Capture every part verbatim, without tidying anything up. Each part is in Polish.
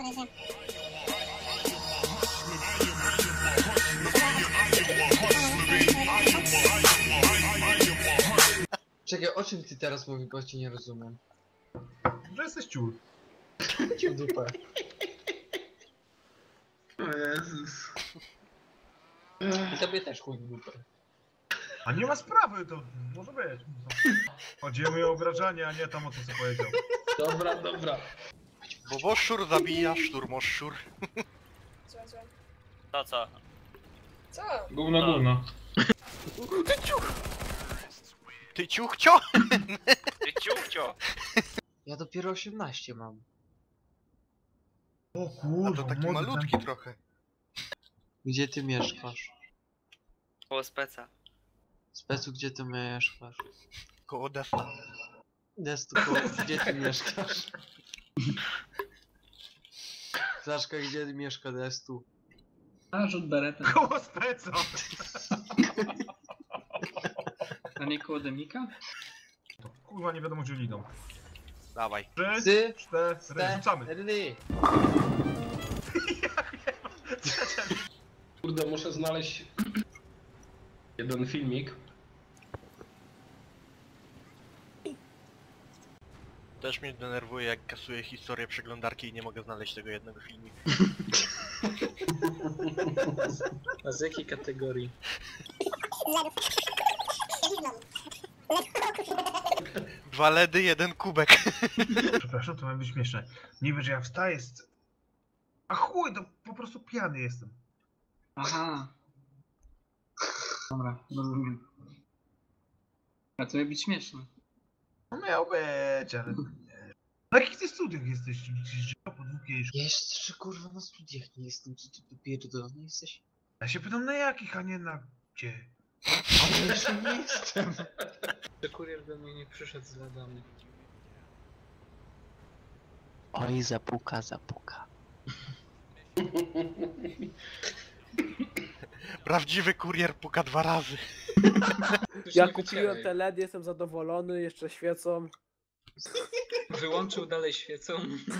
Czekaj, o czym ty teraz mówisz, bo cię nie rozumiem. Że jesteś ciul. Cię w dupę. O Jezus. I tobie też chuj w dupę. A nie ma sprawy, to może być. Chodzimy o obrażanie, a nie tam o co co powiedział. Dobra, dobra. Bo woszczur zabija, szturmoszczur. Złe, złe. To co? Co? Gówno, gówno. Ty ciuch! Ty ciuchcio! Ty ciuchcio! Ja dopiero osiemnaście mam. O A kurwa, to taki młody malutki ten- trochę. Gdzie ty mieszkasz? Koło speca. Specu, gdzie ty mieszkasz? Koło Desta. Destu, ko- gdzie ty mieszkasz? Zaszka, gdzie mieszka Destu? A, rzut beretem. Koło speca! A nie koło demika? Kurwa, nie wiadomo gdzie idą. Dawaj. Trzy, Ty, cztery, ste, rzucamy. ry. Kurde, muszę znaleźć jeden filmik. Też mnie denerwuje, jak kasuję historię przeglądarki i nie mogę znaleźć tego jednego filmiku. A z jakiej kategorii? Dwa ledy, jeden kubek. Przepraszam, to ma być śmieszne. Niby, że ja wstaję z... A chuj, to po prostu pijany jestem. Aha. Dobra, rozumiem. A to miał być śmieszne. No miał być, ale... Na jakich ty studiach jesteś? Gdzieś po dwóch jeźdź. Jeszcze kurwa na studiach nie jestem, czy ty tu pierdolony jesteś? Ja się pytam na jakich, a nie na gdzie. Ale jeszcze nie jestem. Czy kurier do mnie nie przyszedł z ladami? Oj, zapuka, zapuka. Prawdziwy kurier puka dwa razy. Ja kupiłem te L E D, jestem zadowolony, jeszcze świecą. Wyłączył, dalej świecą.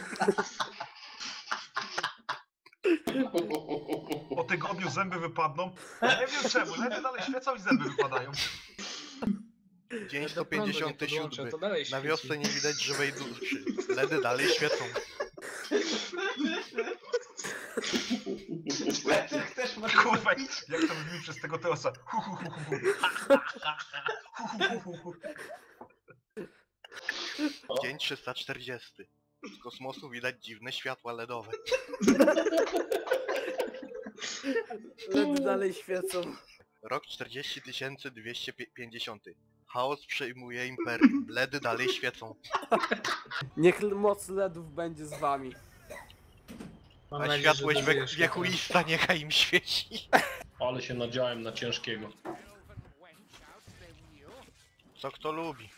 Po tygodniu zęby wypadną. Ja nie wiem czemu, lepiej dalej świecą i zęby wypadają. Dzień sto pięćdziesiąty siódmy. To dalej Na świeci. wiosce nie widać żywej duszy. Ledy dalej świecą. Lecek też masz. Kurwa, jak to brzmi przez tego Teosa. Hu, hu, hu, hu, hu. Hu, hu, hu, hu, hu. Dzień trzysta czterdziesty. Z kosmosu widać dziwne światła ledowe. L E D dalej świecą. Rok czterdzieści tysięcy dwieście pięćdziesiąt. Chaos przejmuje imperium. Ledy dalej świecą. Niech moc L E Dów będzie z wami. Mam A nadzieję, światłość że wie dożyjesz wiekuista niechaj im świeci. tego. Ale się nadziałem na ciężkiego. Co kto lubi.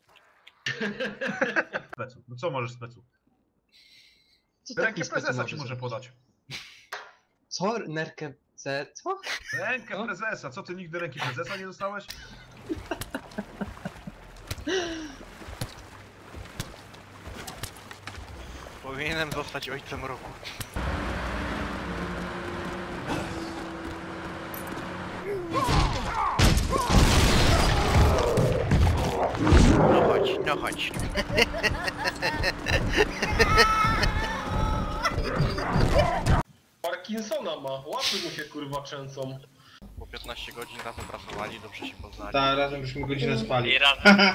Specu. No co możesz specu? Co Rękę taki prezesa specu ci może może podać. Co? Nerkę C? Co? Rękę prezesa. Co ty nigdy ręki prezesa nie dostałeś? Powinienem zostać ojcem roku. No chodź, no chodź. Parkinsona ma, łapy mu się kurwa trzęsą. Po piętnaście godzin razem pracowali, dobrze się poznali. Tak, razem byśmy godzinę spali. I razem.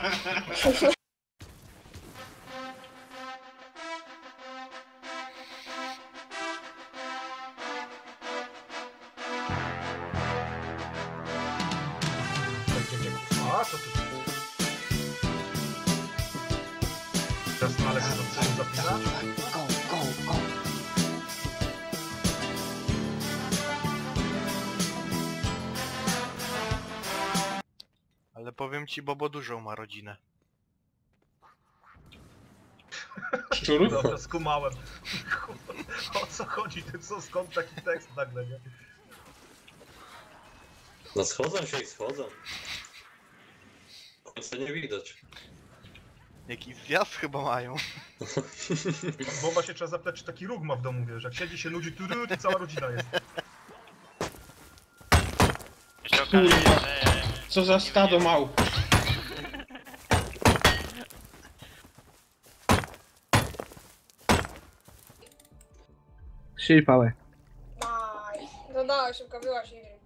A, co ty? Teraz na lekcję chcesz zapisać? Go, go, go. Ale powiem ci, Bobo dużą ma rodzinę. Szczurów? Dobra, skumałem. O co chodzi? Ty co, skąd taki tekst nagle, nie? No schodzą się i schodzą. Końca nie widać. Jakiś zjazd chyba mają. Boba się trzeba zapytać, czy taki róg ma w domu, wiesz, jak siedzi się ludzi, tu, to cała rodzina jest. Się okazuje, że... Co za stado małp. Siej pałę. Nice. No dawaj, szybko wyłaź, Idris.